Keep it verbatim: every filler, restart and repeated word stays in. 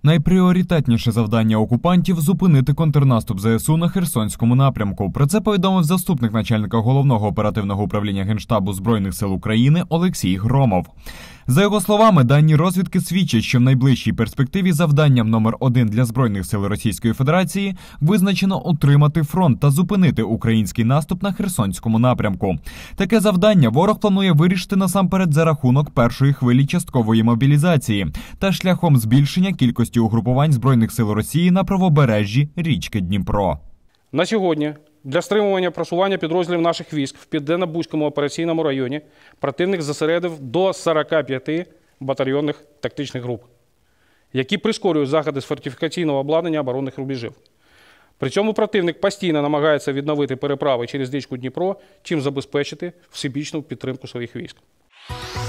Найпріоритетніше завдання окупантів – зупинити контрнаступ зе ес у на Херсонському напрямку. Про це повідомив заступник начальника Головного оперативного управління Генштабу Збройних сил України Олексій Громов. За його словами, дані розвідки свідчать, що в найближчій перспективі завданням номер один для Збройних сил Російської Федерації визначено утримати фронт та зупинити український наступ на Херсонському напрямку. Таке завдання ворог планує вирішити насамперед за рахунок першої хвилі часткової мобілізації та шляхом збільшення кількості угрупувань Збройних сил Росії на правобережжі річки Дніпро. На сьогодні для стримування просування підрозділів наших військ в Південно-Бузькому операційному районі противник зосередив до сорока п'яти батальйонних тактичних груп, які прискорюють заходи з фортифікаційного обладнання оборонних рубежів. При цьому противник постійно намагається відновити переправи через річку Дніпро, чим забезпечити всебічну підтримку своїх військ.